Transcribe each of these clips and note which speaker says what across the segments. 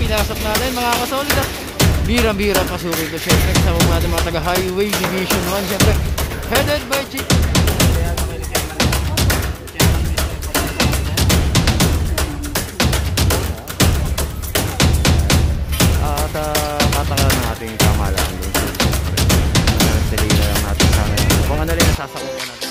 Speaker 1: pinasok natin mga kasolid. Bira-bira pasukin ko syempre kasama po natin mga taga Highway Division 1 syempre. Headed by Chief. At patakalan ng ating kamalaan doon. Silila lang natin sa ngayon. Kung ano rin nasasakupan natin.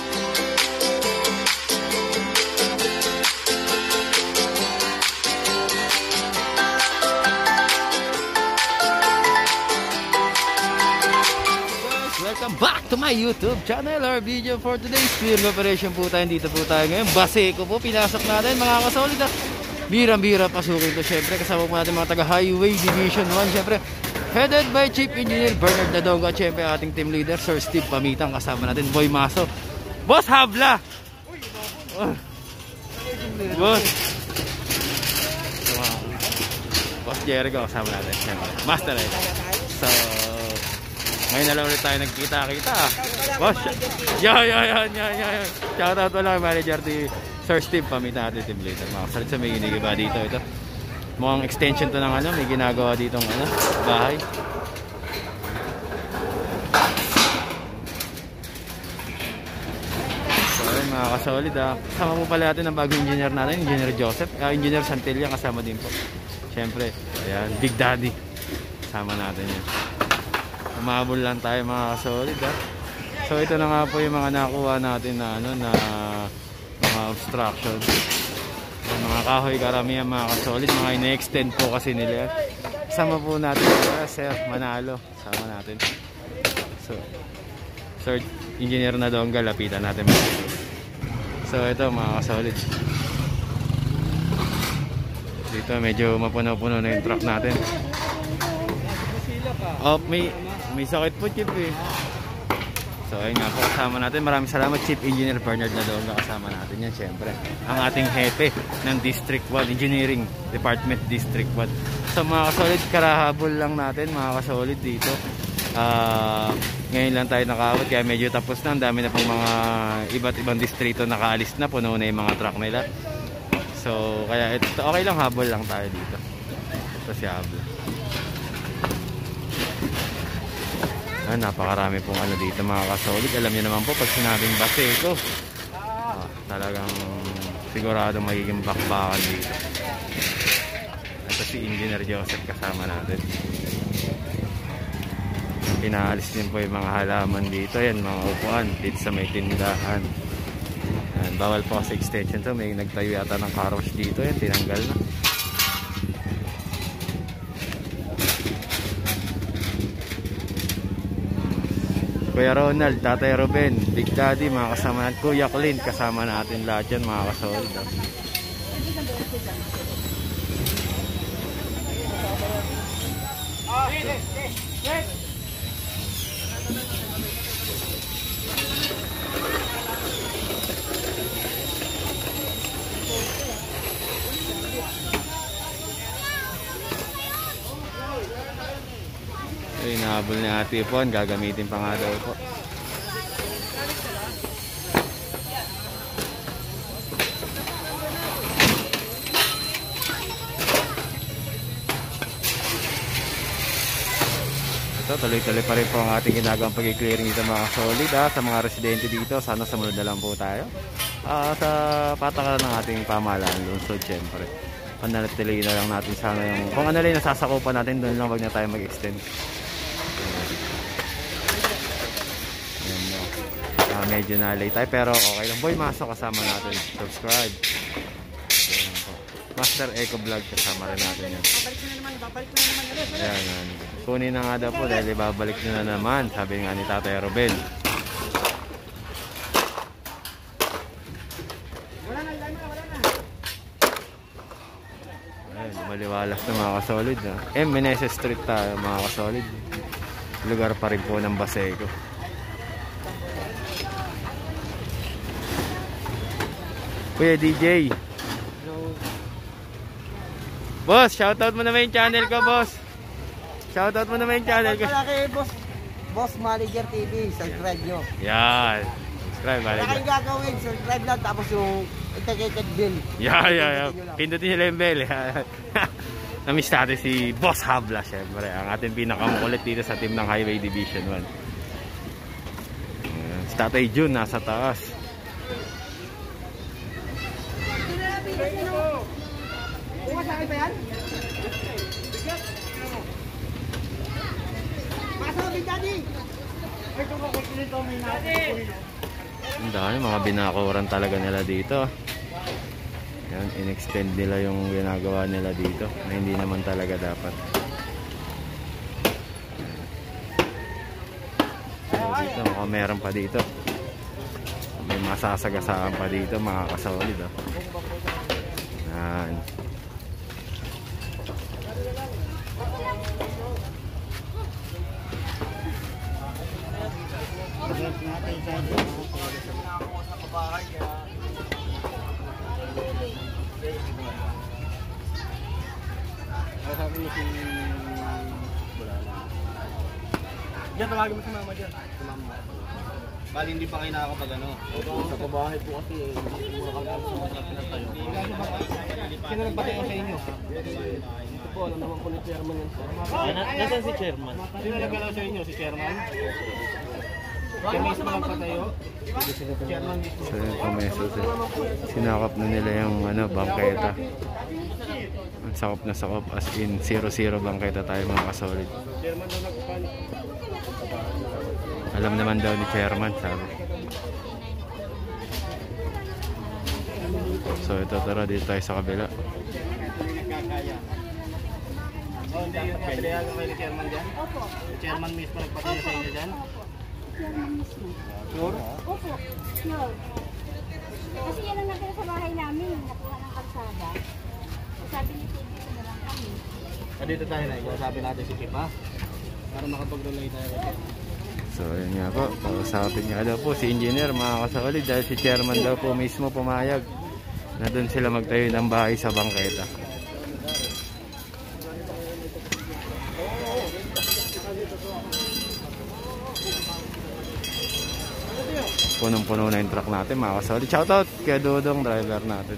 Speaker 1: Welcome back to my YouTube channel. Our video for today's field operation po tayo. Dito po tayo ngayon. Baseco po. Pinasok natin mga kasolid. Bira-bira pasukin ko syempre. Kasama po natin mga taga Highway Division 1 syempre. Headed by Chief Engineer Bernard Nadonga. Syempre ating team leader Sir Steve Pamitang. Kasama natin Boy Maso. Boss Habla. Boss Boss Jericho. Kasama natin syempre. Master Ed. So ngayon na lang ulit tayo nagkita-kita. Boss, yan. Shoutout mo lang manager di Sir Steve Pamitang ating team leader. Makasalit sa may ginigiba dito. Ito mukhang extension to ng ano, may ginagawa ditong ano, bahay. So ayun mga kasolid kasama po pala natin ang bagong engineer natin, Engineer Joseph, Engineer Santilla kasama din po. Siyempre, ayan, Big Daddy kasama natin yan. Umabol lang tayo mga kasolid So ito na nga po yung mga nakuha natin na ano, na mga obstruction. Mga kahoy karamihan mga kasolid, mga ina-extend po kasi nila. Kasama po natin Sir Manalo, kasama natin. So Sir Engineer Nadonga, lapitan natin. So ito mga kasolid, dito medyo mapuno-puno na yung truck natin. Oh, may sakit po Chief eh. So ayun nga po, kasama natin. Maraming salamat Chief Engineer Bernard Nadonga, kasama natin yan syempre. Ang ating hepe ng District 1 Engineering Department District 1. So mga kasolid, karahabol lang natin mga kasolid dito. Ngayon lang tayo nakawat kaya medyo tapos na. Ang dami na pong mga iba't ibang distrito nakaalis na, puno na yung mga truck nila. So kaya ito, okay lang, habol lang tayo dito. Ito si habol. Napakarami pong ano dito mga kasolid. Alam niyo naman po pag sinabing Baseco, talagang sigurado magiging bakbakan dito. Ito si Engineer Joseph kasama natin. Pinaalis din po yung mga halaman dito. Yan mga upuan dito sa may tindahan. Yan, bawal po sa extension to. May nagtayo yata ng car wash dito. Yan, tinanggal na. Kuya Ronald, Tatay Ruben, Big Daddy, mga kasama natin, Kuya Clint, kasama natin lahat yan mga kasolid. Ay, nahabol ni Ate Pon, gagamitin pa nga daw po. Ito, tuloy-tuloy pa rin po ang ating ginagawang pag-clearing dito mga solid sa mga residente dito. Sana sumunod na lang po tayo sa patakaran ng ating pamahalaan lungsod syempre. Pananatiliin na lang natin sana yung kung ano lang nasasakupan natin, doon lang, wag na tayo mag-extend. Medyo nalay tayo pero okay lang. Boy Maso kasama natin, subscribe. Master Eco Vlog kasama rin natin yan. Babalik na naman ulit. Ayan, kunin na nga daw po dahil babalik na naman, sabi nga ni Tatay Ruben. Wala na. Ayan, maliwalas na mga kasolid Meneses Street tayo mga kasolid. Lugar pa rin po ng Baseco. Kuya DJ. Hello. Boss, shoutout mo naman yung channel ko, boss. Shoutout mo naman yung channel ko.
Speaker 2: Kay Boss Manager TV, subscribe nyo.
Speaker 1: Yan. Subscribe, Manager.
Speaker 2: Wala kayong gagawin, subscribe lang, tapos yung integrated bill.
Speaker 1: Yeah. Pindutin nyo lang yung bell. Na-miss natin si Boss Habla, syempre. Ang ating pinakamukulit dito sa team ng Highway Division 1. Si Tatay Jun, nasa taas.
Speaker 2: Umasakin ba yan? Masabi, Daddy!
Speaker 1: Ang dami, mga binakuran talaga nila dito. Yan, in-extend nila yung ginagawa nila dito na hindi naman talaga dapat. Dito, mukhang meron pa dito. May masasagasaan pa dito, mga kasolid. Yan.
Speaker 2: Sabi mo si Diyan, tawagin mo si mama dyan. Si mama. Bali hindi pa kayo nakakapag ano. Sa pabahay po kasi hindi mo nakakapag sa pinatayo. Sino nagpatayo sa inyo? Ito po, alam naman po ni chairman yan. Nasaan si chairman? Sino nagpatayo sa inyo? Si chairman? Chairman mismo nagpatayo? Chairman mismo.
Speaker 1: So yung pumesos sinakap na nila yung bangketa. Sakop na sakop, as in 0-0 bangketa tayo, mga kasolid.
Speaker 2: Chairman daw nagpan.
Speaker 1: Alam naman daw ni chairman, sabi. So ito, tara dito tayo sa kabila.
Speaker 2: Hindi yun nga pinayagan kayo ni chairman dyan? Opo. Chairman mismo nagpatayo sa inyo dyan?
Speaker 3: Chairman mismo.
Speaker 2: Sure?
Speaker 3: Opo, sure. Kasi yan ang nagkala sa bahay namin, nakuha ng kalsada. Sabi ni Tito, ito na lang kami.
Speaker 2: Dito tayo na, ikaw natin si Chip ha? Para makapag-relay tayo.
Speaker 1: So yun nga po, kausapin nga daw po si engineer, mga kasolid, dahil si chairman daw po mismo pumayag na doon sila magtayo ng bahay sa bangketa. Punong-puno na yung truck natin, mga kasolid. Shoutout kay Dodong, driver natin.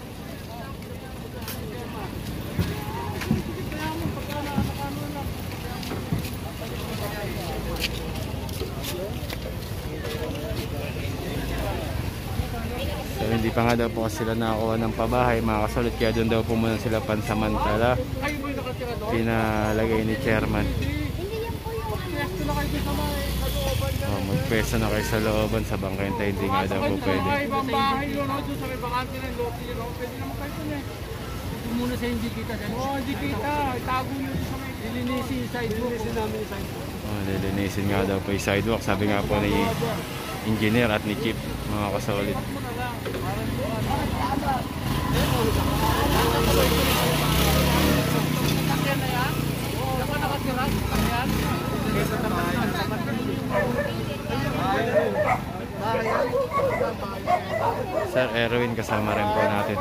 Speaker 1: So hindi pa nga daw po sila nakakuha ng pabahay, mga kasolid, kaya doon daw po muna sila pansamantala pinalagay ni chairman. Magpesa na kayo sa looban sa bangkenta, hindi nga daw po pwede.
Speaker 2: Muna sa hindi kita dyan. Oo, hindi kita. Itago nyo sa may lilinisin yung sidewalk. Lilinisin namin yung sidewalk.
Speaker 1: Lilinisin nga daw po yung sidewalk, sabi nga po ni engineer at ni Chief, mga kasolid. Sir Erwin, kasama rin po natin.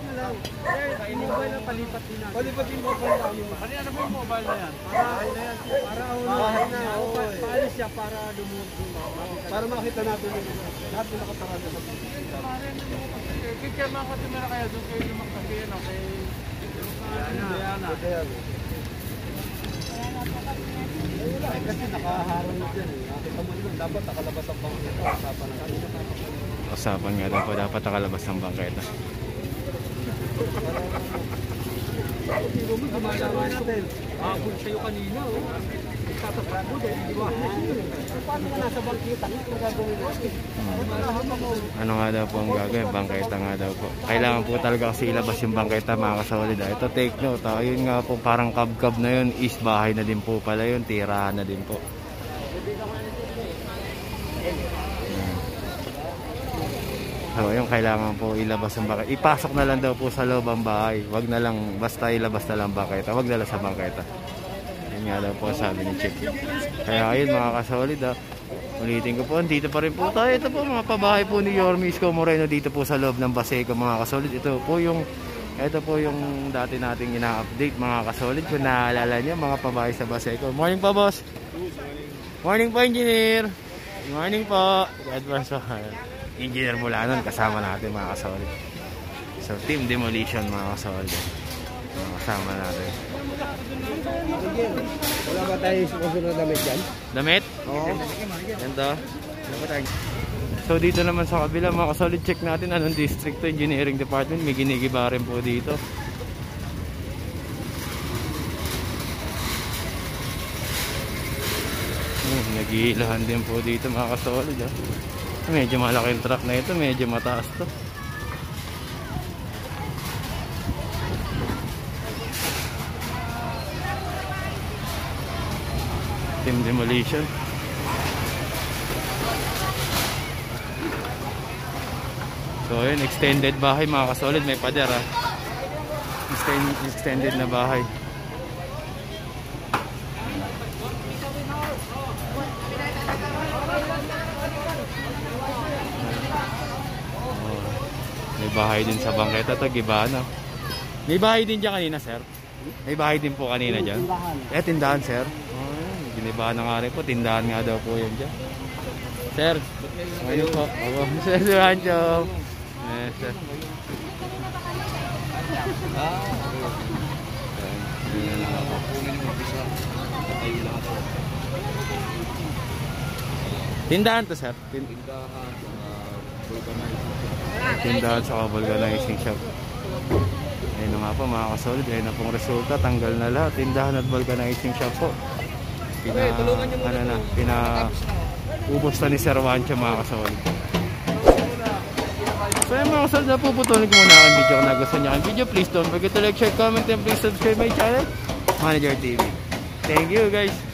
Speaker 2: Palipat din mo pa namin. Ano po yung mobile na yan? Para paalis siya para dumulong. Para makita natin lahat na nakatarada sa kaya mga katumera kaya doon kayo lumaktasin. Okay. Kasi nakaharang na dyan. Nakita mo naman, dapat nakalabas ang bangketa.
Speaker 1: Usapan nga daw po, dapat nakalabas ang bangketa.
Speaker 2: Hindi mo gumagawa natin. Abot sa'yo kanina. Tatapat mo dahil di ba? Paano ka nasa bangketa? Ano gagawin natin?
Speaker 1: Ano nga daw po ang gagawin? Bangketa nga daw po. Kailangan po talaga kasi ilabas yung bangketa, mga kasolid. Ito, take note. Yun nga po, parang kab-kab na yun. Is bahay na din po pala yun. Tirahan na din po. So yung kailangan po ilabas ang bangketa. Ipasok na lang daw po sa loob ang bahay. Wag na lang, basta ilabas na lang bangketa. Wag na lang sa bangketa. Yun nga daw po sabi ni Chip. Kaya ayun, mga kasolid, ulitin ko po, dito pa rin po tayo. Ito po mga pabahay po ni Yorme Isko Moreno dito po sa loob ng Baseco, mga kasolid. Ito po yung dati nating ina-update, mga kasolid. Kung naalala nyo, mga pabahay sa Baseco. Morning po, boss. Morning po, engineer. Morning po. God bless po. Engineer mula nun, kasama natin, mga kasolid. So team demolition, mga kasolid. Kasama natin.
Speaker 2: Wala ba tayo sponsor na damit dyan?
Speaker 1: Damit?
Speaker 2: Oo.
Speaker 1: Ganda. So dito naman sa kabila mga kasolid, check natin anong district to. Engineering Department, may ginigiba rin po dito. Nagiilahan din po dito mga kasolid. Medyo malaki yung truck na ito, medyo mataas to. Team demolition. So yun, extended bahay mga kasolid, may pader ha. Extended na bahay. May bahay din sa bangketa to, Gibana. May bahay din dyan kanina, sir. May bahay din po kanina dyan. Tindahan, sir. Ginibahan na nga rin po, tindahan nga daw po yun dyan. Sir, ngayon po. Sir Rancho. Yes, sir. Tindahan to, sir. Tindahan sa vulcanizing shop. Ayun na nga po mga kasolid, ayun na pong resulta, tanggal na lahat. Tindahan at vulcanizing shop po. Ubos na ni Sir Rancho mga kasolid. So yung mga kasolid, puputulin ko muna ang video. Kung nagustuhan niyo ang video, please don't forget to like, share, comment, and please subscribe my channel, Manager TV. Thank you guys.